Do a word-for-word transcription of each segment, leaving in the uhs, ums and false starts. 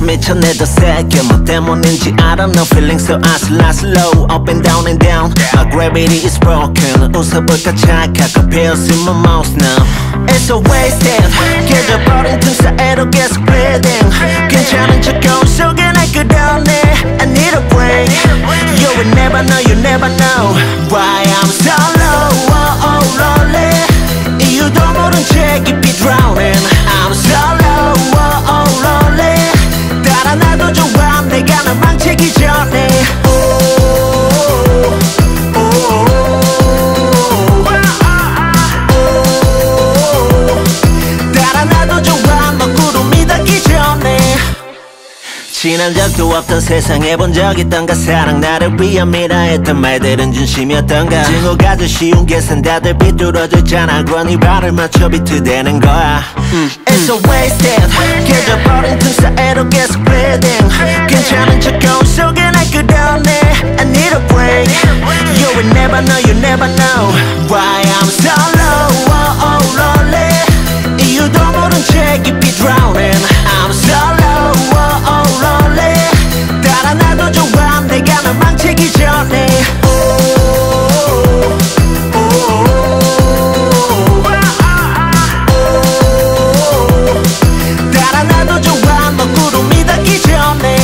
미쳐 내더 세게 뭐 때문인지 I don't know feeling so I slow slow up and down and down my gravity is broken 웃어볼까 착하고 pills in my mouth now it's so wasted 깨져버린 틈 사이로 계속 bleeding 괜찮은 척 거울 속에 날 끌어내 I need a break you will never know you never know why I'm so low oh, oh, lonely 이유도 모른 채 깊이 drowning I'm so low oh, oh, lonely 따라 나도 좋아 내가 널 망치기 전에 지난 적도 없던 세상에 본 적 있던가 사랑 나를 위한 미라했던 말들은 진심이었던가 증오가 더 쉬운 계산 다들 비뚤어졌잖아 괜히 발을 맞춰 비트대는 거야 음, It's so wasted 깨져버린 틈 사이로 계속 bleeding 괜찮은 척 거울 속에 날 끌어내 I need a break You will never know you never know Why I'm so low oh, oh, lonely 이유도 모른 채 깊이 drowning I'm so low oh, oh, lonely 따라 나도 좋아 내가 널 망치기 전에 따라 나도 좋아 너 구름이 닿기 전에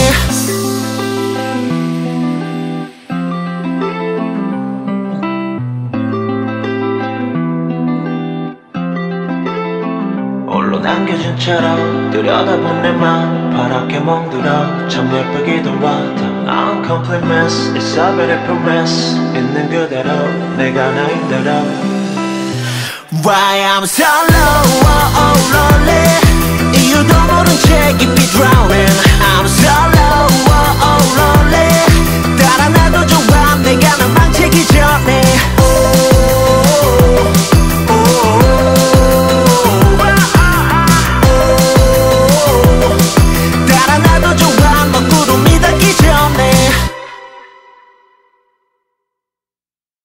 홀로 남겨진 채로 들여다본 내 맘 파랗게 멍들어 참 예쁘기도 하다 I'm complete mess It's a beautiful mess 있는 그대로 내가 나 힘들어 Why I'm so low oh, oh, lonely